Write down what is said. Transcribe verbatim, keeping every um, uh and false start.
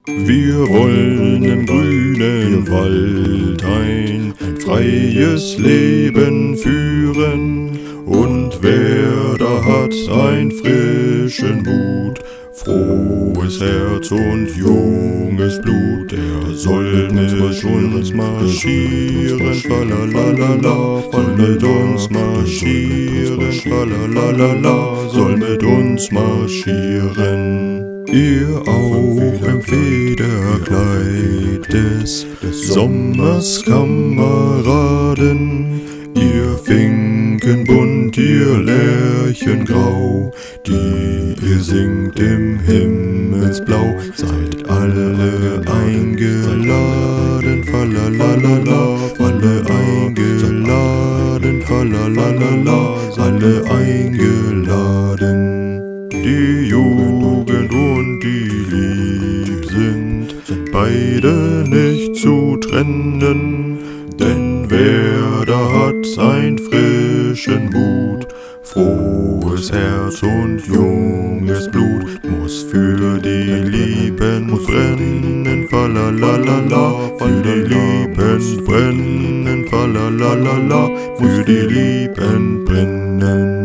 Wir wollen im grünen Wald ein freies Leben führen, und wer da hat einen frischen Mut, frohes Herz und junges Blut, der soll mit uns marschieren, falalalala, soll mit uns marschieren, falalalala, soll mit uns marschieren. Ihr auch im Federkleid des, des Sommers, Kameraden, ihr Finkenbunt, ihr Lerchengrau, die ihr singt im Himmelsblau, seid alle eingeladen, falalalala, alle eingeladen, falalalala, alle eingeladen. Die Jugend und die Lieb sind, sind beide nicht zu trennen, denn wer da hat seinen frischen Mut, frohes Herz und junges Blut, muss für die Lieben brennen, falalalala, für die Lieben brennen, falalalala, für die Lieben brennen.